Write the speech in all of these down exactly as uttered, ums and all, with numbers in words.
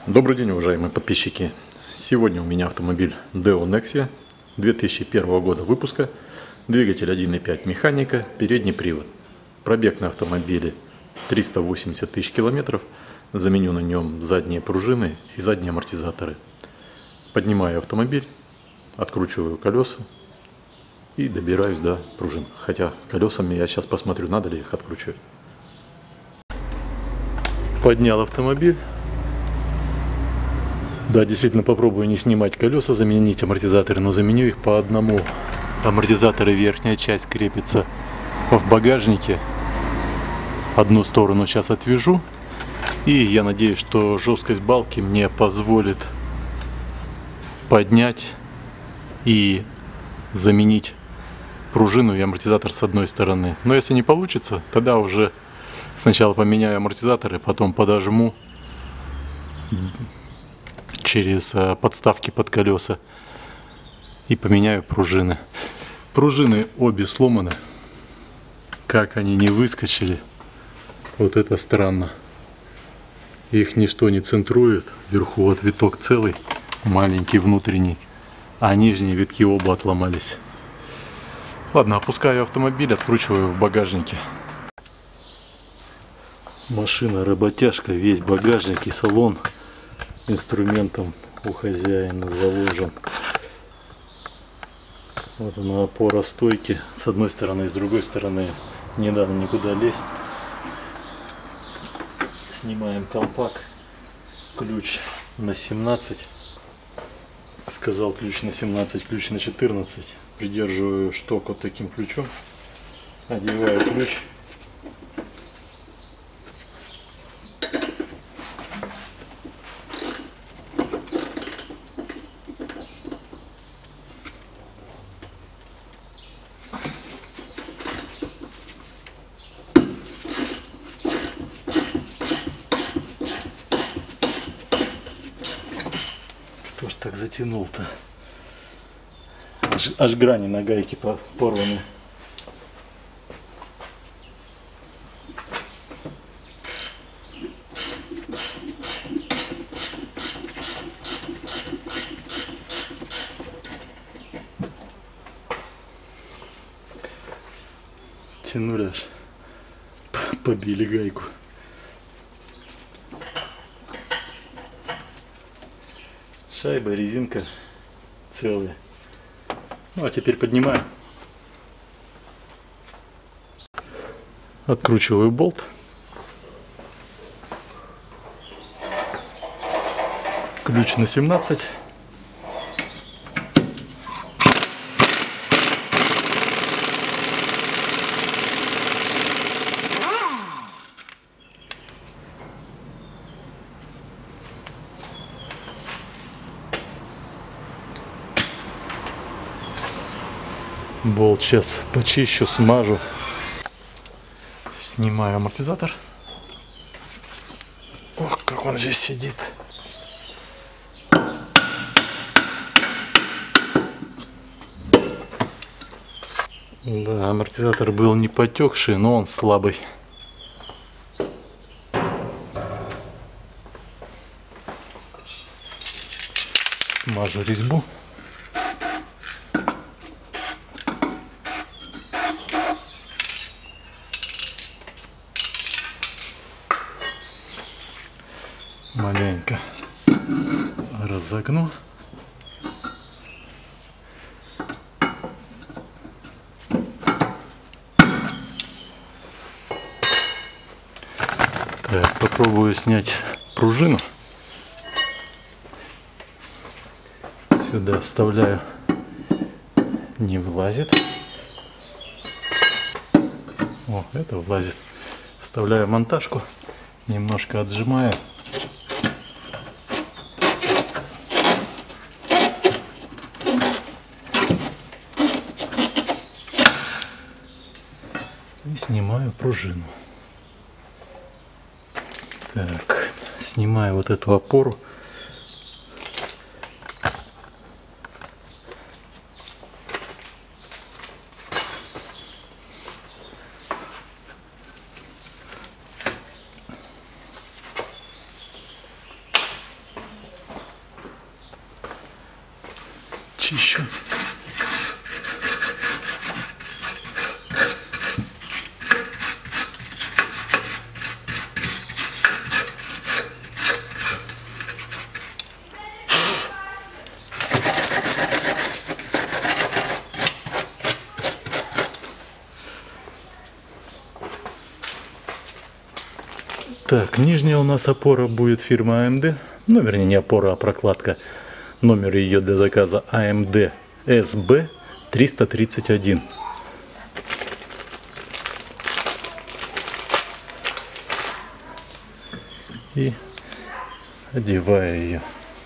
Добрый день, уважаемые подписчики! Сегодня у меня автомобиль Deo Nexia две тысячи первого года выпуска, двигатель один и пять механика, передний привод. Пробег на автомобиле триста восемьдесят тысяч километров, заменю на нем задние пружины и задние амортизаторы. Поднимаю автомобиль, откручиваю колеса и добираюсь до пружин. Хотя колесами я сейчас посмотрю, надо ли их откручивать. Поднял автомобиль. Да, действительно, попробую не снимать колеса, заменить амортизаторы, но заменю их по одному. Амортизаторы, верхняя часть крепится в багажнике. Одну сторону сейчас отвяжу. И я надеюсь, что жесткость балки мне позволит поднять и заменить пружину и амортизатор с одной стороны. Но если не получится, тогда уже сначала поменяю амортизаторы, потом подожму через подставки под колеса и поменяю пружины. Пружины обе сломаны. Как они не выскочили, вот это странно. Их ничто не центрует. Вверху вот виток целый, маленький внутренний, а нижние витки оба отломались. Ладно, опускаю автомобиль, откручиваю в багажнике. Машина работяжка, весь багажник и салон инструментом у хозяина заложен. Вот она, опора стойки с одной стороны и с другой стороны. Не надо никуда лезть. Снимаем колпак. Ключ на семнадцать. Сказал ключ на семнадцать, ключ на четырнадцать. Придерживаю шток вот таким ключом. Одеваю ключ. Кто ж так затянул-то? Аж, аж грани на гайке порваны. Тянули аж, побили гайку. Шайба, резинка целая. Ну а теперь поднимаю. Откручиваю болт. Ключ на семнадцать. Болт сейчас почищу, смажу. Снимаю амортизатор. Ох, как он здесь сидит. Да, амортизатор был не потекший, но он слабый. Смажу резьбу. Маленько разогну. Так, попробую снять пружину. Сюда вставляю. Не влазит. О, это влазит. Вставляю монтажку. Немножко отжимаю. И снимаю пружину. Так, снимаю вот эту опору. почищу. Так, нижняя у нас опора будет фирмы а эм дэ. Ну, вернее, не опора, а прокладка. Номер ее для заказа а эм дэ эс бэ триста тридцать один. И одеваю ее.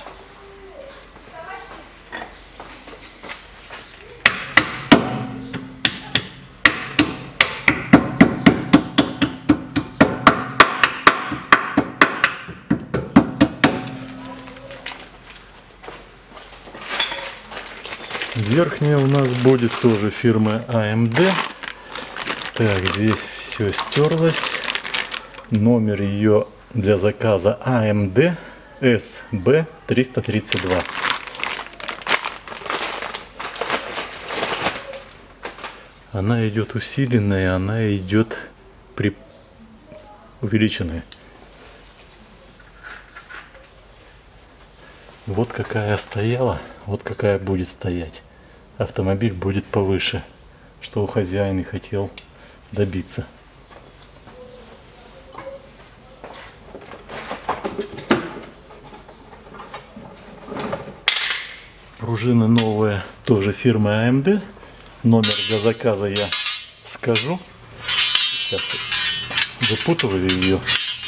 Верхняя у нас будет тоже фирмы а эм дэ. Так, здесь все стерлось. Номер ее для заказа а эм дэ эс бэ триста тридцать два. Она идет усиленная, она идет при увеличенная. Вот какая стояла, вот какая будет стоять. Автомобиль будет повыше, что у хозяина хотел добиться. Пружины новые, тоже фирмы а эм дэ. Номер для заказа я скажу. Сейчас выпутываю ее.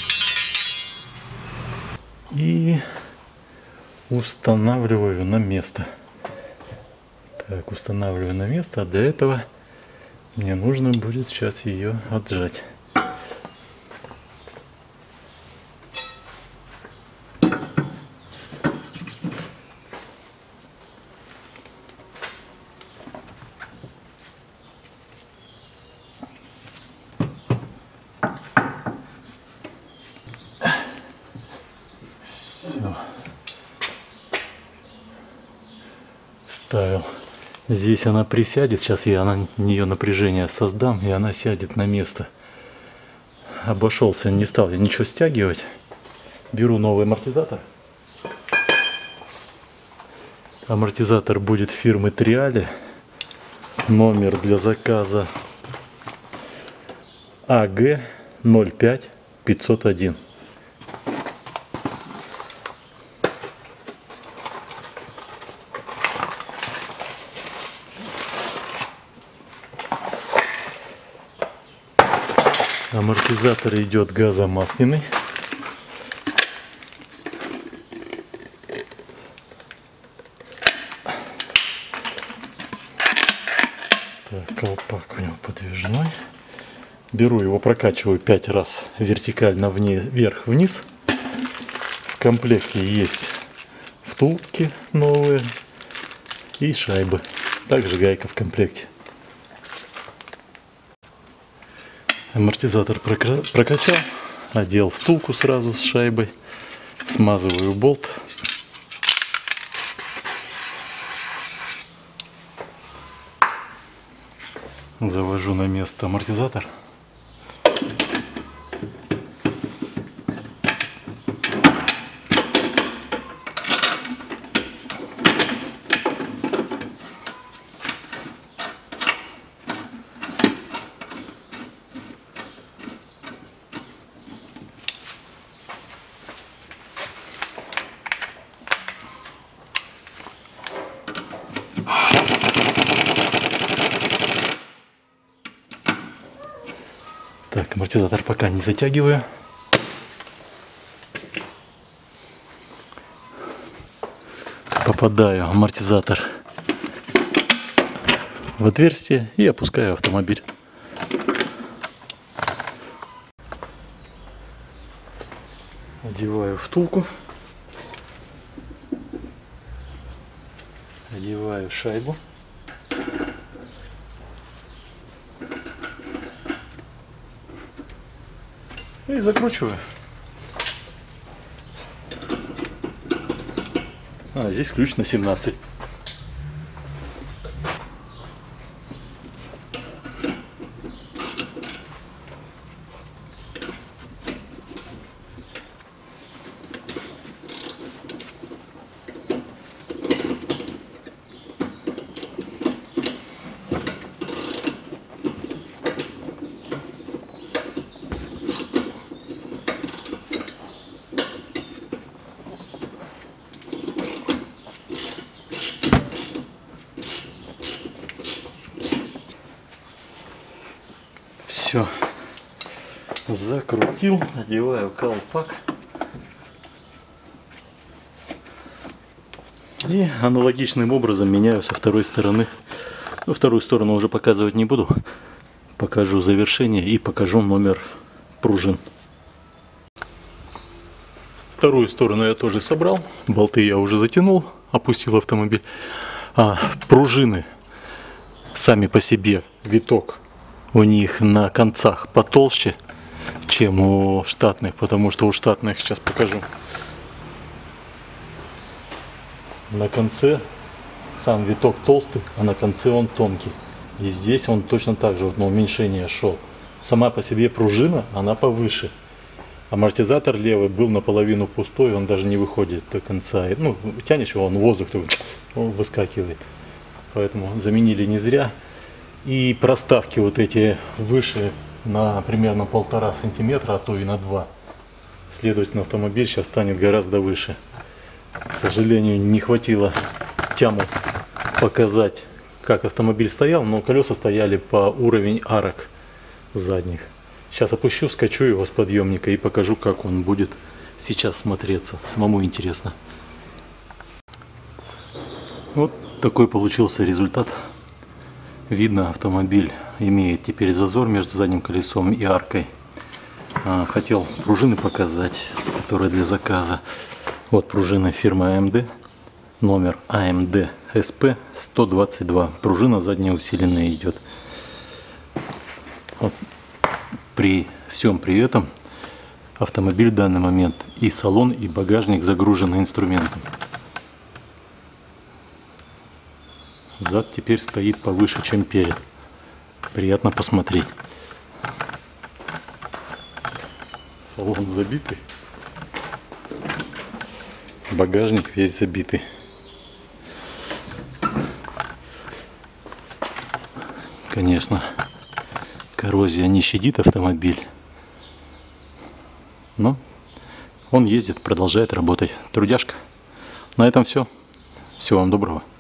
И устанавливаю на место. Так, устанавливаю на место, а для этого мне нужно будет сейчас ее отжать. Все. Вставил. Здесь она присядет, сейчас я на нее напряжение создам, и она сядет на место. Обошелся, не стал я ничего стягивать. Беру новый амортизатор. Амортизатор будет фирмы Триали. Номер для заказа а гэ ноль пять пятьсот один. Амортизатор идет газомасляный. Так, колпак у него подвижной. Беру его, прокачиваю пять раз вертикально вверх-вниз. В комплекте есть втулки новые и шайбы. Также гайка в комплекте. Амортизатор прокачал, одел втулку сразу с шайбой, смазываю болт. Завожу на место амортизатор. Так, амортизатор пока не затягиваю. Попадаю амортизатор в отверстие и опускаю автомобиль. Одеваю втулку. Одеваю шайбу. И закручиваю. А здесь ключ на семнадцать. Закрутил, одеваю колпак. И аналогичным образом меняю со второй стороны. Ну, вторую сторону уже показывать не буду. Покажу завершение и покажу номер пружин. Вторую сторону я тоже собрал. Болты я уже затянул, опустил автомобиль. А пружины сами по себе, виток у них на концах потолще, чем у штатных, потому что у штатных, сейчас покажу, на конце сам виток толстый, а на конце он тонкий. И здесь он точно так же вот на уменьшение шел. Сама по себе пружина, она повыше. Амортизатор левый был наполовину пустой, он даже не выходит до конца. Ну, тянешь его, он воздух, он выскакивает. Поэтому заменили не зря. И проставки вот эти выше на примерно полтора сантиметра, а то и на два. Следовательно, автомобиль сейчас станет гораздо выше. К сожалению, не хватило тяму показать, как автомобиль стоял, но колеса стояли по уровень арок задних. Сейчас опущу, скачу его с подъемника и покажу, как он будет сейчас смотреться. Самому интересно. Вот такой получился результат. Видно, автомобиль имеет теперь зазор между задним колесом и аркой. Хотел пружины показать, которые для заказа. Вот пружина фирмы а эм дэ, номер а эм дэ эс пэ сто двадцать два. Пружина задняя усиленная идет. Вот. При всем при этом автомобиль в данный момент и салон, и багажник загружены инструментом. Зад теперь стоит повыше, чем перед. Приятно посмотреть. Салон забитый. Багажник весь забитый. Конечно, коррозия не щадит автомобиль, но он ездит, продолжает работать. Трудяшка. На этом все. Всего вам доброго.